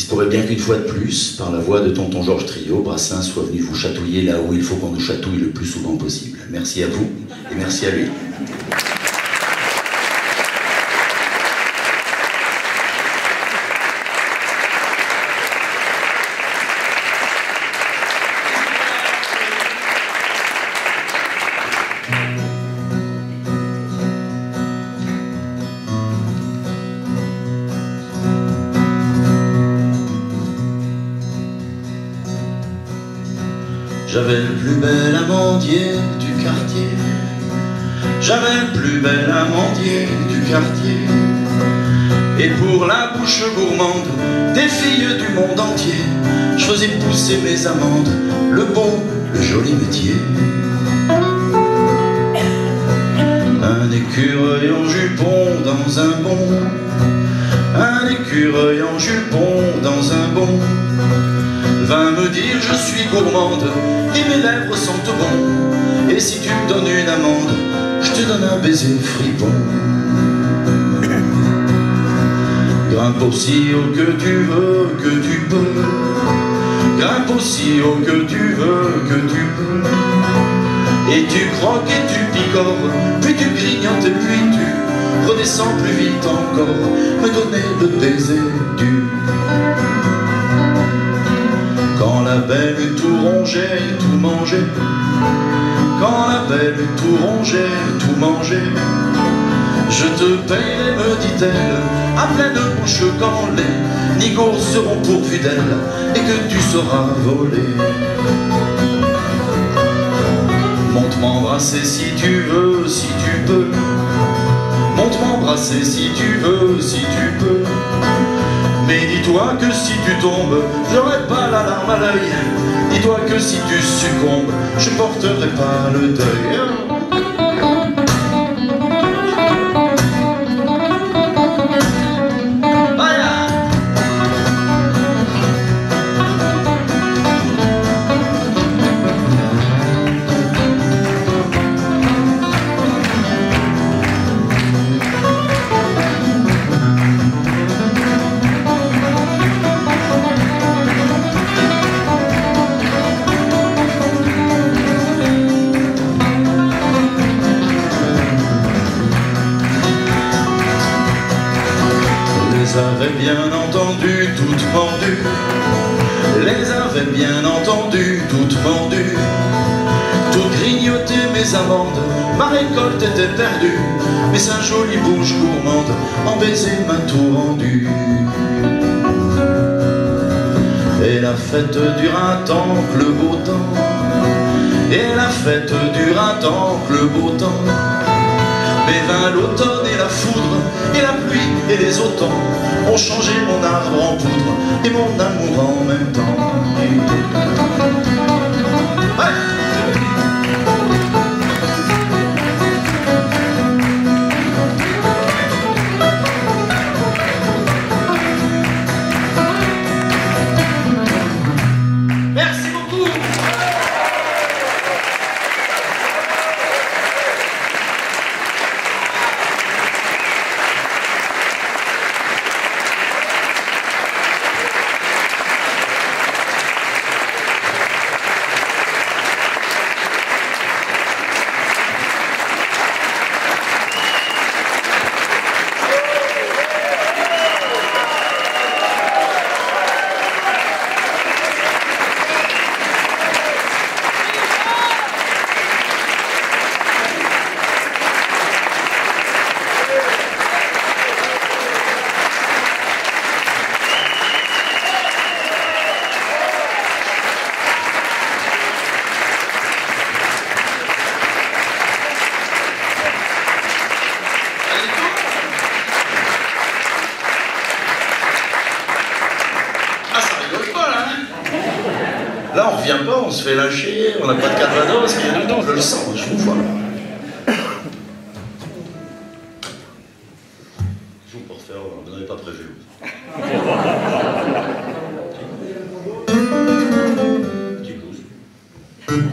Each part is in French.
Il se pourrait bien qu'une fois de plus, par la voix de tonton Georges Trio, Brassens soit venu vous chatouiller là où il faut qu'on nous chatouille le plus souvent possible. Merci à vous et merci à lui. J'avais le plus bel amandier du quartier. J'avais le plus bel amandier du quartier. Et pour la bouche gourmande des filles du monde entier, je faisais pousser mes amandes, le beau, le joli métier. Un écureuil en jupon dans un bon, un écureuil en jupon dans un bon, vint me dire je suis gourmande et mes lèvres sentent bon, et si tu me donnes une amande, je te donne un baiser fripon. Grimpe aussi haut que tu veux, que tu peux, grimpe aussi haut que tu veux, que tu peux, et tu croques et tu picores, puis tu grignotes et puis tu redescends plus vite encore, me donner le baiser du. Quand la belle tout rongeait, tout mangeait, quand la belle tout rongeait, tout mangeait, je te paierai, me dit-elle, à pleine bouche quand les nigauds seront pourvus d'elle et que tu sauras voler. Monte m'embrasser si tu veux, si tu peux, monte m'embrasser si tu veux, si tu peux. Mais dis-toi que si tu tombes, j'aurai pas la larme à l'œil. Dis-toi que si tu succombes, je porterai pas le deuil. Les avait bien entendu, toutes vendues. Les avait bien entendu, toutes vendues. Toutes grignotées mes amandes, ma récolte était perdue. Mais sa jolie bouche gourmande, en baiser m'a tout rendu. Et la fête dura tant que le beau temps. Et la fête dura tant que le beau temps. Mais vint l'automne et la foudre, et la pluie et les automnes ont changé mon arbre en poudre et mon amour en même temps. Ouais. Merci beaucoup. Là, on revient pas, on se fait lâcher, on n'a pas de calvados, rien du tout, je le sens, je vous vois. Je vous pour faire, vous n'avez pas prévu. Petit blues.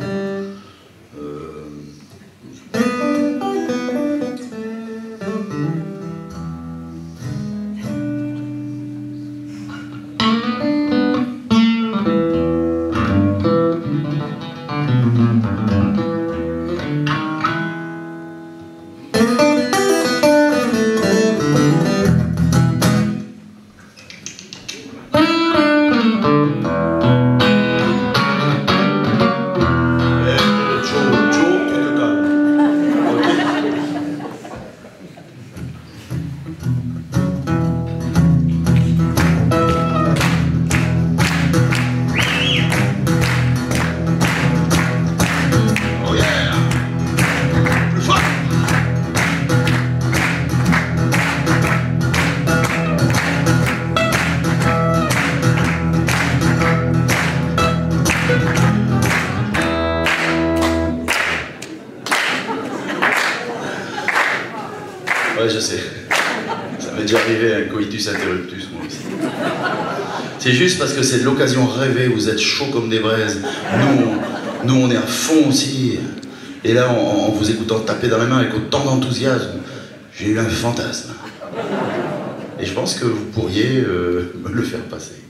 coitus interruptus, moi aussi. C'est juste parce que c'est de l'occasion rêvée, vous êtes chaud comme des braises. Nous, on est à fond aussi. Et là, en vous écoutant taper dans la main avec autant d'enthousiasme, j'ai eu un fantasme. Et je pense que vous pourriez me le faire passer.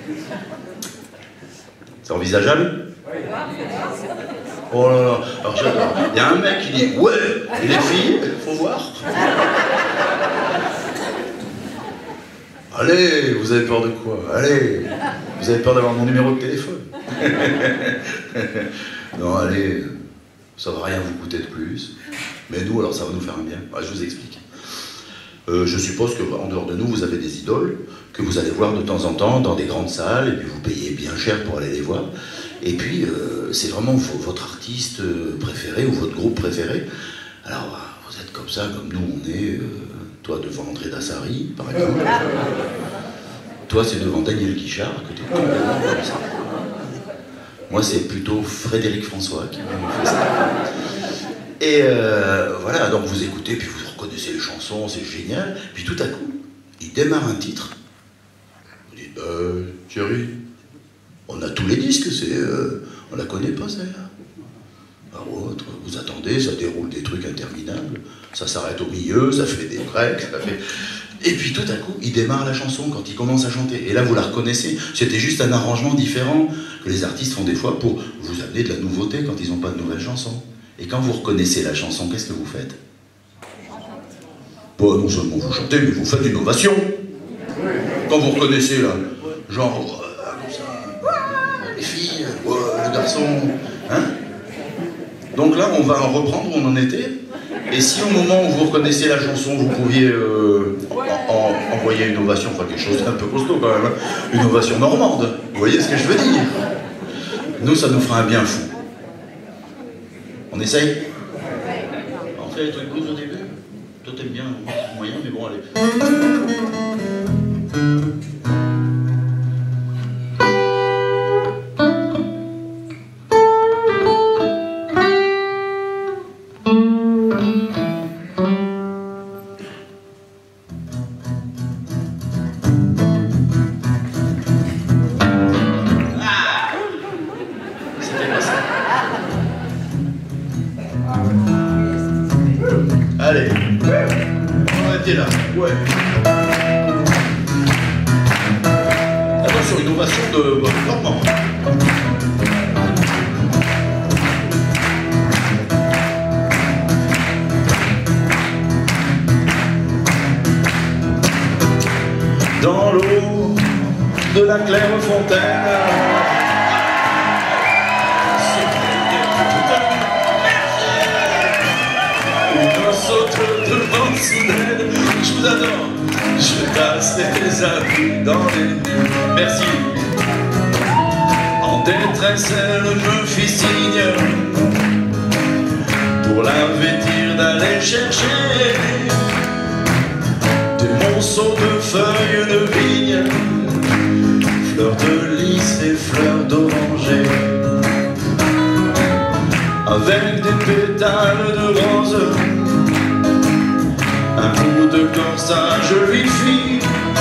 C'est envisageable? Oh là là, alors j'adore. Il y a un mec qui dit ouais, et les filles, faut voir. Allez, vous avez peur de quoi? Allez, vous avez peur d'avoir mon numéro de téléphone? Non, allez, ça va rien vous coûter de plus. Mais nous, alors ça va nous faire un bien. Je vous explique. Je suppose qu'en dehors de nous, vous avez des idoles que vous allez voir de temps en temps dans des grandes salles, et puis vous payez bien cher pour aller les voir. Et puis, c'est vraiment votre artiste préféré ou votre groupe préféré. Alors, vous êtes comme ça, comme nous, on est, toi devant André Dassary, par exemple. Toi, c'est devant Daniel Guichard, que t'es complètement comme ça. Moi, c'est plutôt Frédéric François qui m'a fait ça. Et voilà, donc vous écoutez, puis vous reconnaissez les chansons, c'est génial. Puis tout à coup, il démarre un titre. Vous dites, Thierry, on a tous les disques, on la connaît pas celle-là. Alors autre, vous attendez, ça déroule des trucs interminables, ça s'arrête au milieu, ça fait des breaks, ça fait... Et puis tout à coup, il démarre la chanson quand il commence à chanter. Et là, vous la reconnaissez. C'était juste un arrangement différent que les artistes font des fois pour vous amener de la nouveauté quand ils n'ont pas de nouvelles chansons. Et quand vous reconnaissez la chanson, qu'est-ce que vous faites? Pas non seulement vous chantez, mais vous faites une ovation. Quand vous reconnaissez, là, genre, comme ça, les filles, le garçon, hein? Donc là, on va reprendre où on en était. Et si au moment où vous reconnaissez la chanson, vous pouviez envoyer une ovation, enfin quelque chose d'un peu costaud quand même, hein, une ovation normande, vous voyez ce que je veux dire? Nous, ça nous fera un bien fou. On essaye? On fait les trucs blues au début? Toi t'aimes bien, moyen, mais bon, allez. Allez, on était là, ouais. Attention, une ovation de Normand. Dans l'eau de la claire fontaine, saute devant soudaine, je vous adore, je tasse les habits dans les nues. Merci. En détresse, elle me fit signe pour l'inviter d'aller chercher des monceaux de feuilles de vigne, fleurs de lys et fleurs d'oranger, avec des pétales de rose. Un bout de corsage lui fit,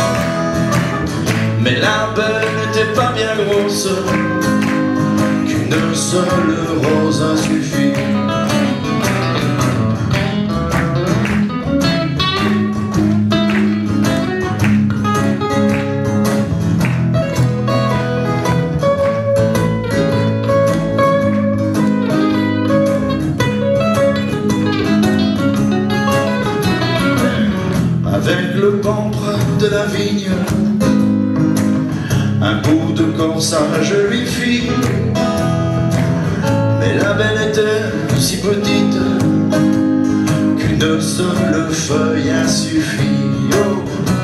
mais la belle n'était pas bien grosse, qu'une seule rose a suffi. Avec le pampre de la vigne, un bout de corsage lui fit, mais la belle était si petite qu'une seule feuille a suffi. Oh.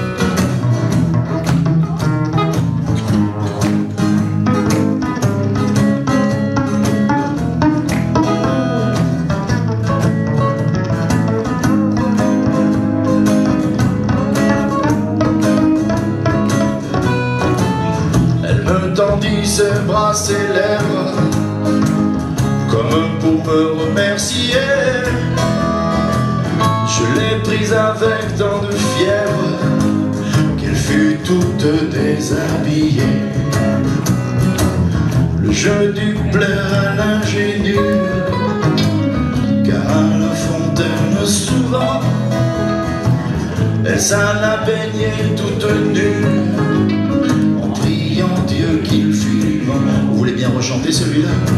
Tendit ses bras, ses lèvres, comme pour me remercier. Je l'ai prise avec tant de fièvre toute déshabillée. Le jeu du plaire à l'ingénu, car à la fontaine souvent elle s'alla baigner toute nue, en priant Dieu qu'il fût du vent. Vous voulez bien rechanter celui-là?